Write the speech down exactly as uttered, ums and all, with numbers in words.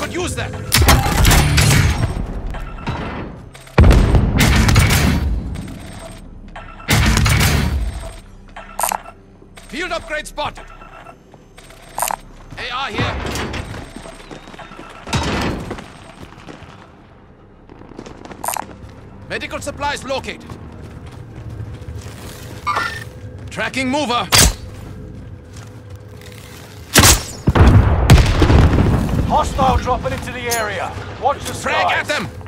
on, use them! Field upgrade spotted. A R here. Medical supplies located. Tracking mover. Hostile dropping into the area. Watch the skies. Frag at them!